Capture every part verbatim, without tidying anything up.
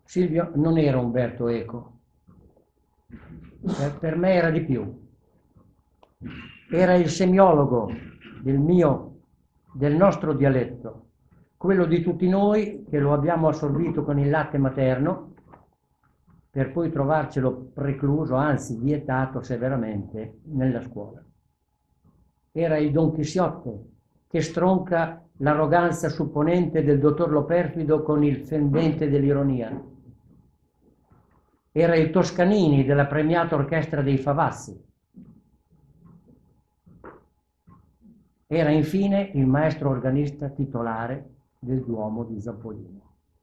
Silvio non era Umberto Eco, per, per me era di più. Era il semiologo del mio, del nostro dialetto, quello di tutti noi che lo abbiamo assorbito con il latte materno, per poi trovarcelo precluso, anzi vietato severamente nella scuola. Era il Don Chisciotte che stronca l'arroganza supponente del dottor Loperfido con il fendente dell'ironia. Era il Toscanini della premiata orchestra dei Favazzi. Era infine il maestro organista titolare del Duomo di Zappolino.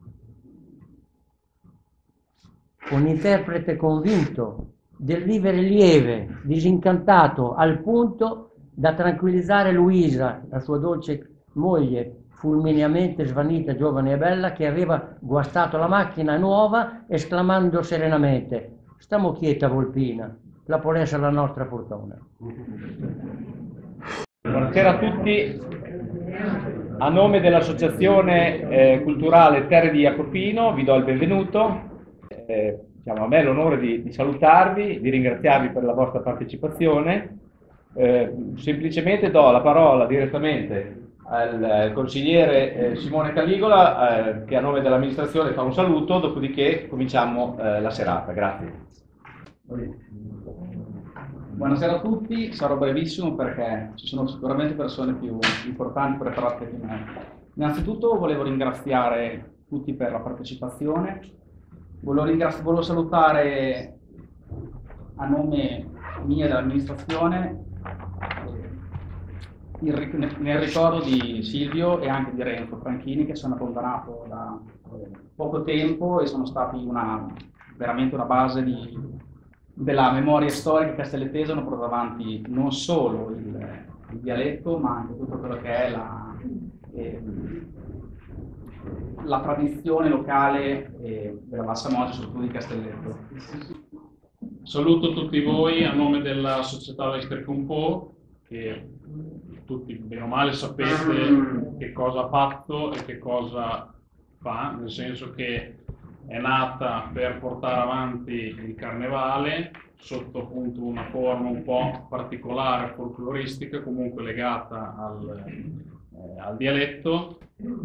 Un interprete convinto del vivere lieve, disincantato, al punto da tranquillizzare Luisa, la sua dolce moglie, fulmineamente svanita, giovane e bella, che aveva guastato la macchina nuova, esclamando serenamente: «Stiamo quieta, Volpina, la può essere la nostra fortuna». Buonasera a tutti, a nome dell'Associazione eh, Culturale Terre di Jacopino vi do il benvenuto. Eh, diciamo, a me l'onore di, di salutarvi, di ringraziarvi per la vostra partecipazione. Eh, semplicemente do la parola direttamente al eh, consigliere eh, Simone Caligola, eh, che a nome dell'amministrazione fa un saluto, dopodiché cominciamo eh, la serata. Grazie. Buonasera a tutti, sarò brevissimo perché ci sono sicuramente persone più importanti preparate di me. Innanzitutto volevo ringraziare tutti per la partecipazione, volevo, ringrazi- volevo salutare a nome mia e dell'amministrazione il ric- nel ricordo di Silvio e anche di Renzo Franchini, che sono abbandonato da eh, poco tempo e sono stati una, veramente una base di della memoria storica castellettese, hanno portato avanti non solo il, il dialetto, ma anche tutto quello che è la, eh, la tradizione locale eh, della Bassa Mogia, soprattutto di Castelletto. Saluto tutti voi a nome della società Lestercompo, che tutti bene o male sapete che cosa ha fatto e che cosa fa, nel senso che è nata per portare avanti il carnevale sotto appunto una forma un po' particolare, folcloristica, comunque legata al, eh, al dialetto.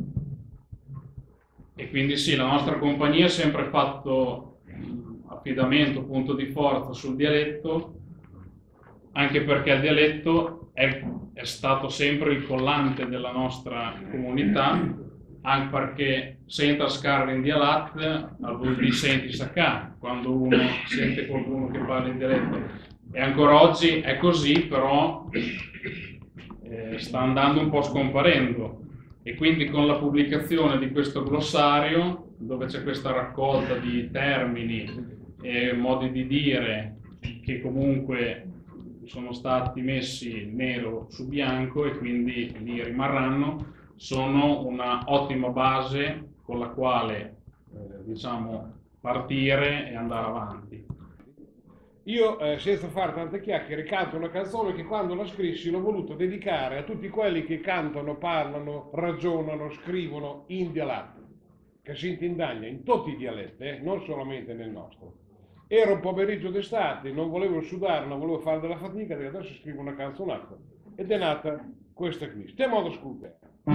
E quindi sì, la nostra compagnia ha sempre fatto affidamento, punto di forza sul dialetto, anche perché il dialetto è, è stato sempre il collante della nostra comunità, anche perché senta scarre in dialetto, vuol dire senti sacca, quando uno sente qualcuno che parla in dialetto. E ancora oggi è così, però eh, sta andando un po' scomparendo. E quindi con la pubblicazione di questo glossario, dove c'è questa raccolta di termini e modi di dire che comunque sono stati messi nero su bianco e quindi lì rimarranno, sono una ottima base con la quale eh, diciamo partire e andare avanti. Io, eh, senza fare tante chiacchiere, canto una canzone che quando la scrissi l'ho voluto dedicare a tutti quelli che cantano, parlano, ragionano, scrivono in dialetto, che si intendaglia in tutti i dialetti, eh, non solamente nel nostro. Era un pomeriggio d'estate, non volevo sudare, non volevo fare della fatica, e adesso scrivo una canzonata. Ed è nata questa qui. Stiamo ad ascoltare.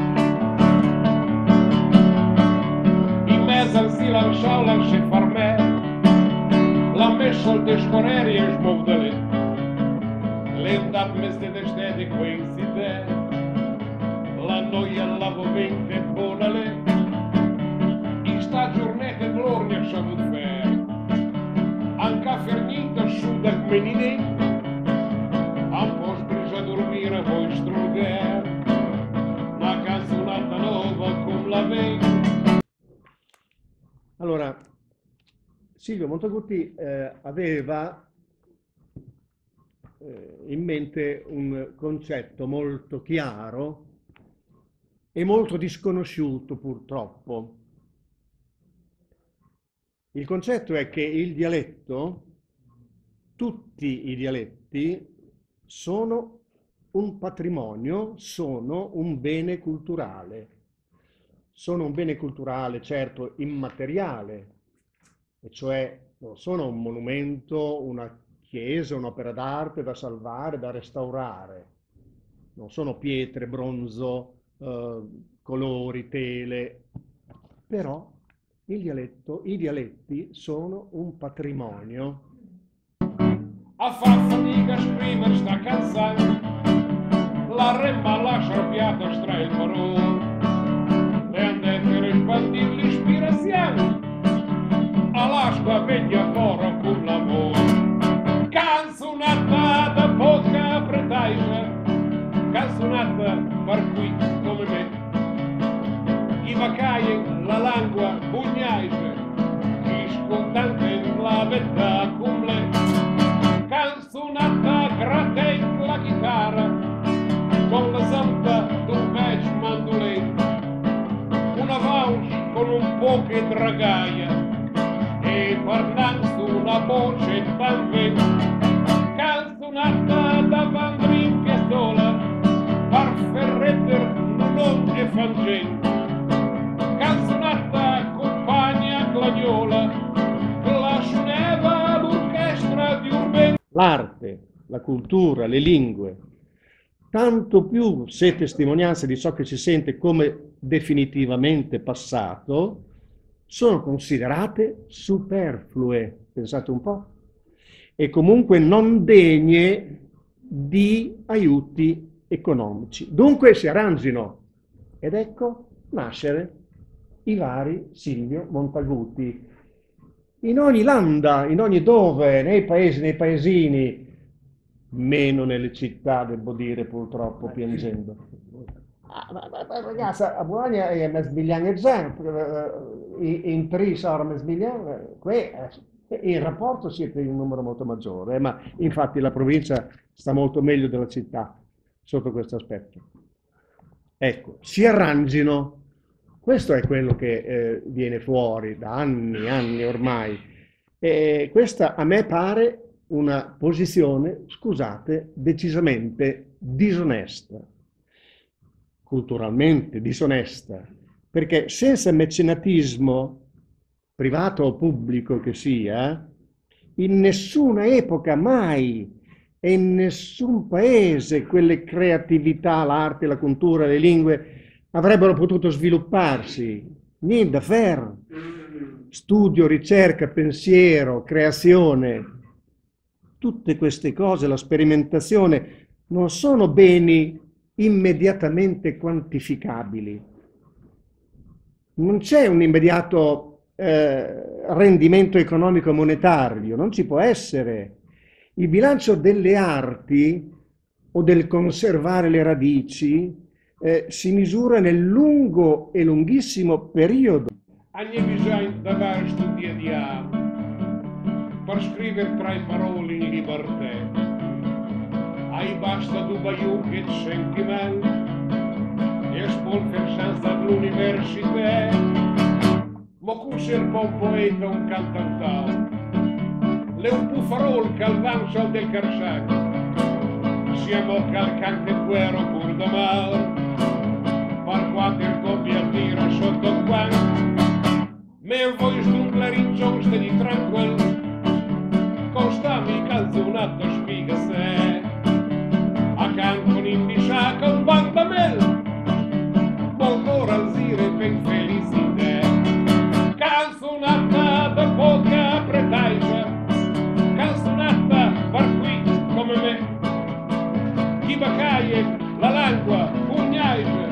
In mezzo al silenzio lasci far me, l'ha messo al tesconeri e smovdele, l'endat meste d'estete coincide, la noia lavamente bonale, in sta giornata gloria sabut fer, anche a Fernita su del menine, un po' presa a dormire a voi strugher, una canzonata nuova come la vei. Allora, Silvio Montaguti eh, aveva eh, in mente un concetto molto chiaro e molto disconosciuto purtroppo. Il concetto è che il dialetto, tutti i dialetti, sono un patrimonio, sono un bene culturale. Sono un bene culturale, certo, immateriale, e cioè non sono un monumento, una chiesa, un'opera d'arte da salvare, da restaurare, non sono pietre, bronzo, eh, colori, tele, però il dialetto, i dialetti sono un patrimonio. A far fatica a scrivere sta canzone, la remma lascia arrabbiata stra il parole, le han detto rispandir l'ispirazione, all'asqua veglia fora con l'amore. Canzonata da poca pretesa, canzonata per qui come me, i vacai la lingua bugnaise, chi scontante la vetta con me. Canzonata gratte la chitarra, con la zampa d'un vecchio mandolino, una voce con un po' che dragaia, e parlando una voce también. Canzonata da vandrin pistola, par ferreter non e fangent. Canzonata compagna glagnola, la suoneva l'orchestra di un ben. L'arte, la cultura, le lingue, tanto più se testimonianza di ciò che si sente come definitivamente passato, sono considerate superflue, pensate un po', e comunque non degne di aiuti economici. Dunque si arrangino, ed ecco nascere i vari Silvio Montaguti. In ogni landa, in ogni dove, nei paesi, nei paesini, meno nelle città, devo dire, purtroppo, piangendo. Ah, ma, ma, ma, ragazzi, a Bologna è una sbiglianga in tre sono una sbiglianga, in rapporto siete in un numero molto maggiore, eh, ma infatti la provincia sta molto meglio della città sotto questo aspetto. Ecco, si arrangino. Questo è quello che eh, viene fuori da anni e anni ormai. E questa a me pare una posizione, scusate, decisamente disonesta, culturalmente disonesta, perché senza mecenatismo, privato o pubblico che sia, in nessuna epoca mai e in nessun paese quelle creatività, l'arte, la cultura, le lingue avrebbero potuto svilupparsi. Niente da fare. Studio, ricerca, pensiero, creazione, tutte queste cose, la sperimentazione, non sono beni immediatamente quantificabili. Non c'è un immediato eh, rendimento economico monetario, non ci può essere. Il bilancio delle arti o del conservare le radici Eh, si misura nel lungo e lunghissimo periodo. Hanno bisogno di avere studiato per scrivere tra i parole in libertà. Hai basta du baiù che sentimento e spolver senza l'università. Ma così il buon poeta un cantantao, le un buffarol calvanzo del carsac, siamo calcante guerra pur da mal. Quando il coppia al tiro sotto qua, me voi sdungler giuste di tranquillo, costami calzonato spiga se, accanto in bisciacca un bandamel, molto razire ben felicità, calzonata da poca pretesa, calzonata per qui come me, chi bacaie la lingua pugnaise,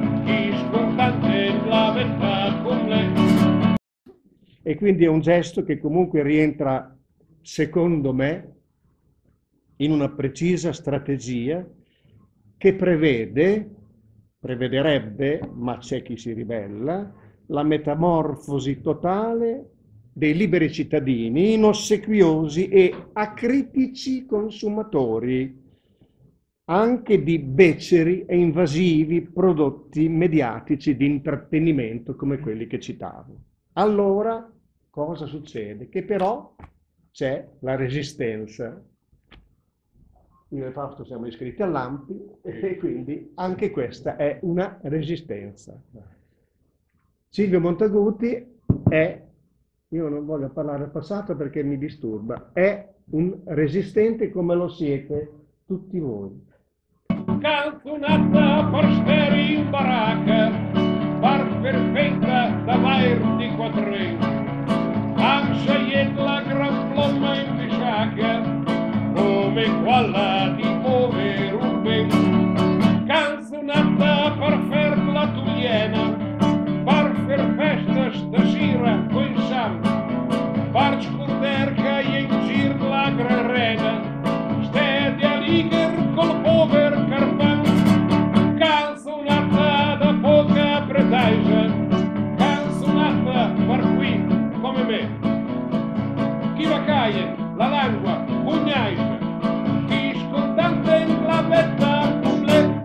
e quindi è un gesto che comunque rientra, secondo me, in una precisa strategia che prevede, prevederebbe, ma c'è chi si ribella, la metamorfosi totale dei liberi cittadini in ossequiosi e acritici consumatori anche di beceri e invasivi prodotti mediatici di intrattenimento come quelli che citavo. Allora, cosa succede? Che però c'è la resistenza. Io e Fausto siamo iscritti all'A M P I e quindi anche questa è una resistenza. Silvio Montaguti è io non voglio parlare del passato perché mi disturba, è un resistente come lo siete tutti voi. Canzonata per stare in baracca, par perfetta da vairti quattrin, han scegliet la gran plomma in bisciacca, come quella di povero ben. Canzonata per fer la tuliena, par fer festa stasera coi sam, par scurder che in gir la gran rena, ste di aliger col pover carpan. Canzonata da poca pretesa, canzonata per qui come me. Chi va caie, la lingua, pugnaisa, chi scontante in clavetta public.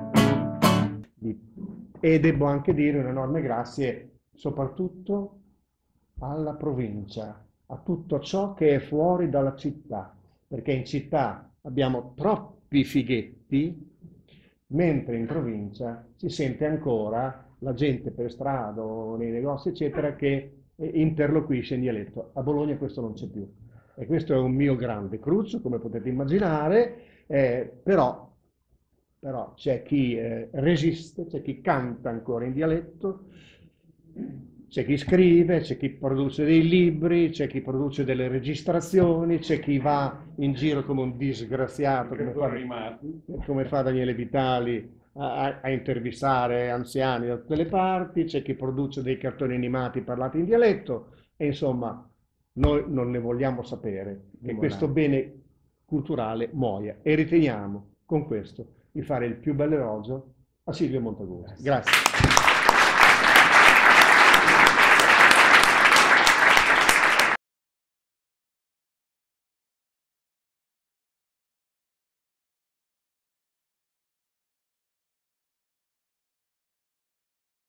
E devo anche dire un enorme grazie soprattutto alla provincia, a tutto ciò che è fuori dalla città, perché in città abbiamo troppi fighetti, mentre in provincia si sente ancora la gente per strada o nei negozi, eccetera, che interloquisce in dialetto. A Bologna questo non c'è più. E questo è un mio grande cruccio, come potete immaginare, eh, però, però c'è chi eh, resiste, c'è chi canta ancora in dialetto, c'è chi scrive, c'è chi produce dei libri, c'è chi produce delle registrazioni, c'è chi va in giro come un disgraziato, come fa, come fa Daniele Vitali, a, a intervistare anziani da tutte le parti, c'è chi produce dei cartoni animati parlati in dialetto, e insomma noi non ne vogliamo sapere che questo bene culturale muoia, e riteniamo con questo di fare il più bel elogio a Silvio Montaguti. Grazie.